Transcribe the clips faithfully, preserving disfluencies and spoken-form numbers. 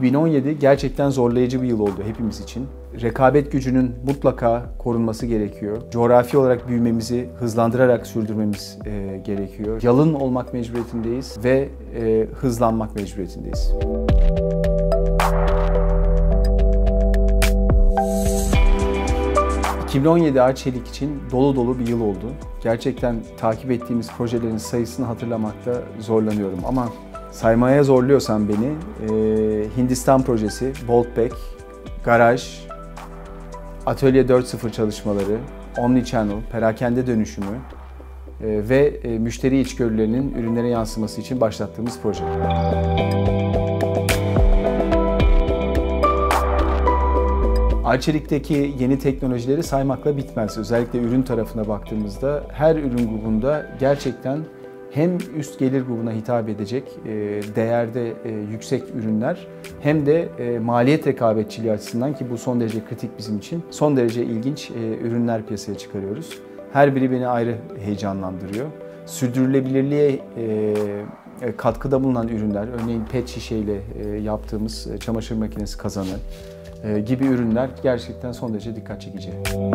iki bin on yedi gerçekten zorlayıcı bir yıl oldu hepimiz için. Rekabet gücünün mutlaka korunması gerekiyor. Coğrafi olarak büyümemizi hızlandırarak sürdürmemiz e, gerekiyor. Yalın olmak mecburiyetindeyiz ve e, hızlanmak mecburiyetindeyiz. iki bin on yedi Arçelik için dolu dolu bir yıl oldu. Gerçekten takip ettiğimiz projelerin sayısını hatırlamakta zorlanıyorum ama saymaya zorluyorsan beni, e, Hindistan projesi, Voltbek, Garaj, Atölye dört nokta sıfır çalışmaları, Omnichannel, perakende dönüşümü e, ve e, müşteri içgörülerinin ürünlere yansıması için başlattığımız proje. Arçelik'teki yeni teknolojileri saymakla bitmez. Özellikle ürün tarafına baktığımızda her ürün grubunda gerçekten hem üst gelir grubuna hitap edecek değerde yüksek ürünler hem de maliyet rekabetçiliği açısından, ki bu son derece kritik bizim için, son derece ilginç ürünler piyasaya çıkarıyoruz. Her biri beni ayrı heyecanlandırıyor. Sürdürülebilirliğe katkıda bulunan ürünler, örneğin pet şişeyle yaptığımız çamaşır makinesi kazanı gibi ürünler gerçekten son derece dikkat çekici.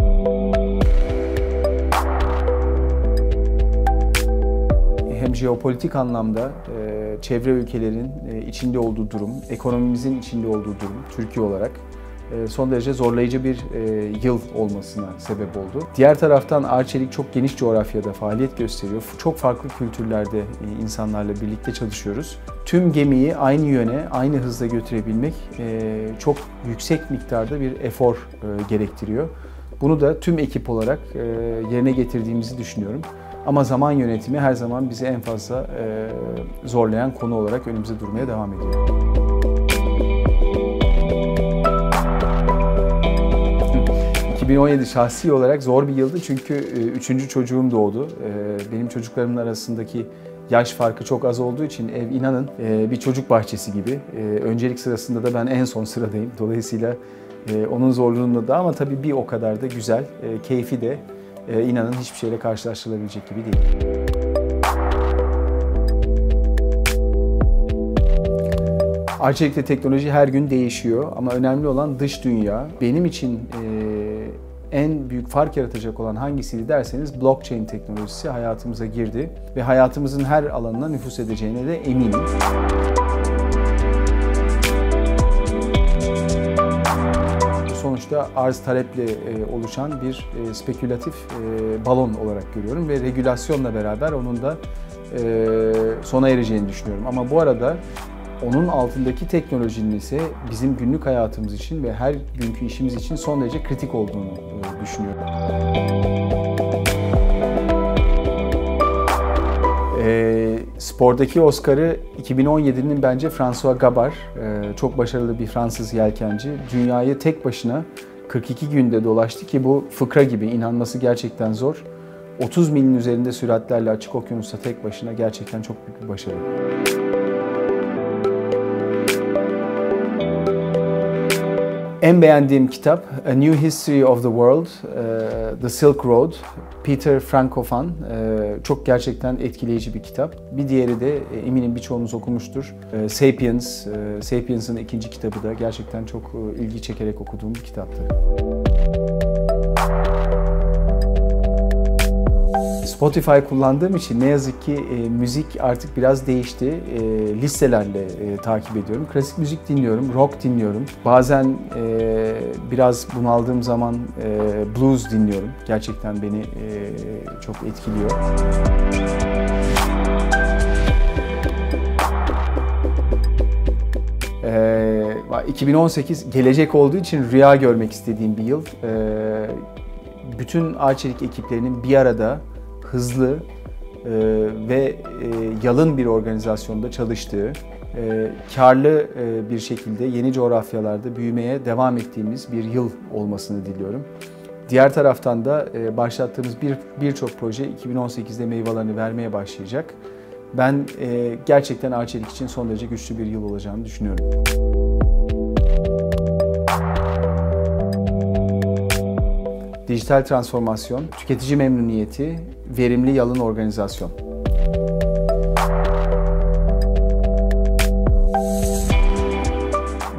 Hem jeopolitik anlamda çevre ülkelerin içinde olduğu durum, ekonomimizin içinde olduğu durum Türkiye olarak son derece zorlayıcı bir yıl olmasına sebep oldu. Diğer taraftan Arçelik çok geniş coğrafyada faaliyet gösteriyor. Çok farklı kültürlerde insanlarla birlikte çalışıyoruz. Tüm gemiyi aynı yöne, aynı hızla götürebilmek çok yüksek miktarda bir efor gerektiriyor. Bunu da tüm ekip olarak yerine getirdiğimizi düşünüyorum. Ama zaman yönetimi her zaman bizi en fazla zorlayan konu olarak önümüzde durmaya devam ediyor. iki bin on yedi şahsi olarak zor bir yıldı çünkü üçüncü çocuğum doğdu. Benim çocuklarımın arasındaki yaş farkı çok az olduğu için ev, inanın, bir çocuk bahçesi gibi. Öncelik sırasında da ben en son sıradayım. Dolayısıyla onun zorluğunda da, ama tabii bir o kadar da güzel, keyfi de inanın hiçbir şeyle karşılaştırılabilecek gibi değil. Arçelik'te teknoloji her gün değişiyor ama önemli olan dış dünya. Benim için en büyük fark yaratacak olan hangisiydi derseniz, blockchain teknolojisi hayatımıza girdi ve hayatımızın her alanına nüfuz edeceğine de eminim. Sonuçta arz taleple oluşan bir spekülatif balon olarak görüyorum ve regülasyonla beraber onun da sona ereceğini düşünüyorum. Ama bu arada onun altındaki teknolojinin ise bizim günlük hayatımız için ve her günkü işimiz için son derece kritik olduğunu düşünüyorum. E, spordaki Oscar'ı iki bin on yedinin bence François Gabart, e, çok başarılı bir Fransız yelkenci. Dünyayı tek başına kırk iki günde dolaştı ki bu fıkra gibi, inanması gerçekten zor. otuz milin üzerinde süratlerle açık okyanusta tek başına gerçekten çok büyük bir başarı. En beğendiğim kitap A New History of the World, The Silk Road, Peter Frankopan. Çok gerçekten etkileyici bir kitap. Bir diğeri de eminim birçoğunuz okumuştur. Sapiens, Sapiens'ın ikinci kitabı da gerçekten çok ilgi çekerek okuduğum bir kitaptı. Spotify kullandığım için ne yazık ki e, müzik artık biraz değişti. E, listelerle e, takip ediyorum. Klasik müzik dinliyorum, rock dinliyorum. Bazen e, biraz bunaldığım zaman e, blues dinliyorum. Gerçekten beni e, çok etkiliyor. E, iki bin on sekiz gelecek olduğu için rüya görmek istediğim bir yıl. E, bütün Arçelik ekiplerinin bir arada hızlı e, ve e, yalın bir organizasyonda çalıştığı, e, karlı e, bir şekilde yeni coğrafyalarda büyümeye devam ettiğimiz bir yıl olmasını diliyorum. Diğer taraftan da e, başlattığımız bir birçok proje iki bin on sekizde meyvelerini vermeye başlayacak. Ben e, gerçekten Arçelik için son derece güçlü bir yıl olacağını düşünüyorum. Dijital transformasyon, tüketici memnuniyeti, verimli yalın organizasyon.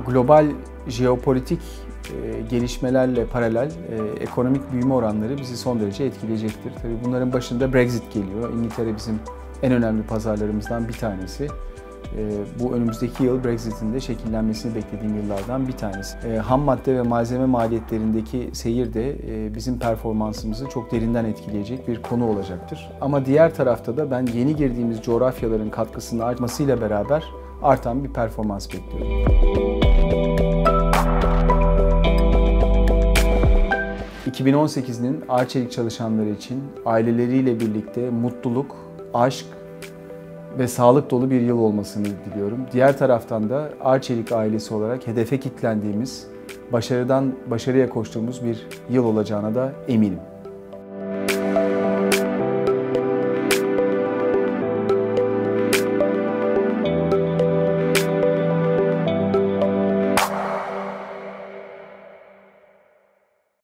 global jeopolitik e, gelişmelerle paralel e, ekonomik büyüme oranları bizi son derece etkileyecektir. Tabii bunların başında Brexit geliyor. İngiltere bizim en önemli pazarlarımızdan bir tanesi. E, bu önümüzdeki yıl Brexit'in de şekillenmesini beklediğim yıllardan bir tanesi. E, ham madde ve malzeme maliyetlerindeki seyir de e, bizim performansımızı çok derinden etkileyecek bir konu olacaktır. Ama diğer tarafta da ben yeni girdiğimiz coğrafyaların katkısının artmasıyla beraber artan bir performans bekliyorum. iki bin on sekizinin Arçelik çalışanları için aileleriyle birlikte mutluluk, aşk ve sağlık dolu bir yıl olmasını diliyorum. Diğer taraftan da Arçelik ailesi olarak hedefe kilitlendiğimiz, başarıdan başarıya koştuğumuz bir yıl olacağına da eminim.